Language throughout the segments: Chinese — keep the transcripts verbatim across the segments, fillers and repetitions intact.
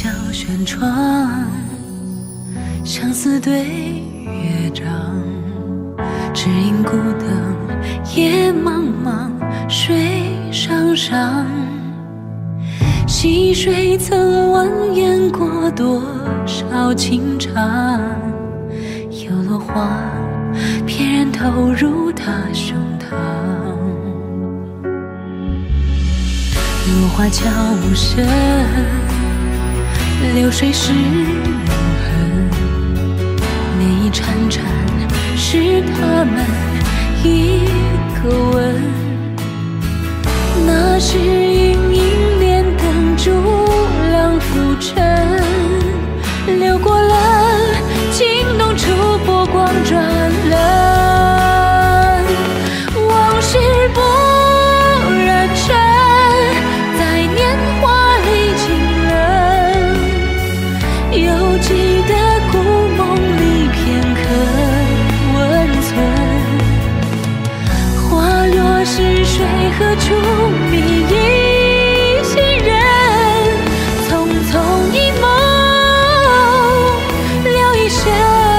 小轩窗，相思对月长。只因孤灯夜茫茫，水上上。溪水曾蜿蜒过多少情长，有落花翩然投入他胸膛。落花悄无声，流水湿无痕，涟漪潺潺，是他们一个吻。那是盈盈莲灯烛两浮沉，流过了惊动处波光转轮。往事不染尘，在年华里浸润，犹记得故梦里片刻温存。花落是水，何处觅一行人？匆匆一梦，留一生。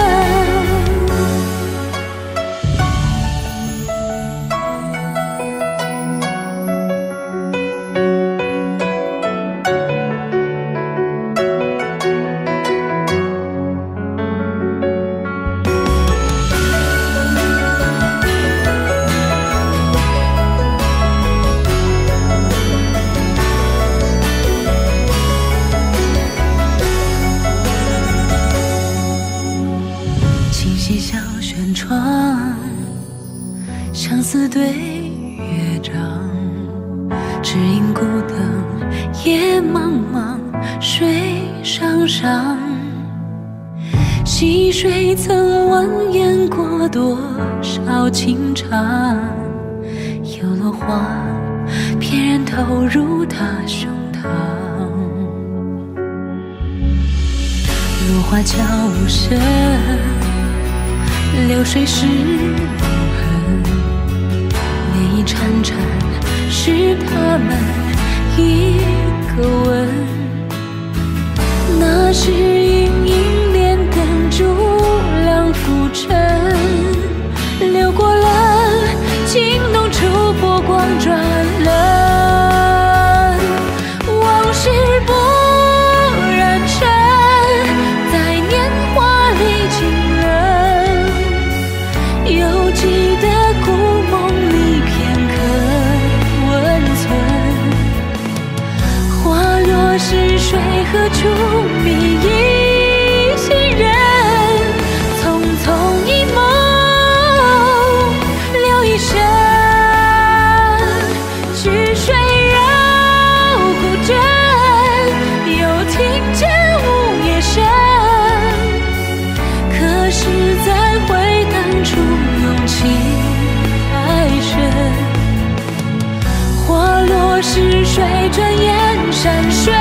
细小轩窗，相思对月长。只因孤灯夜茫茫，水上上。溪水曾蜿蜒过多少情长，有落花翩然投入他胸膛。落花悄无声，流水湿无痕，涟漪潺潺，是他们一个吻。那是盈盈莲灯烛两浮沉，流过了惊动处波光转轮。往事不染尘，在年华里浸润，犹记得故梦里片刻温存。花落是水，何处觅一行人？匆匆一梦，留一生。曲水绕古镇，又听见午夜声。可是再回当初勇气太深。花落是水，转眼山水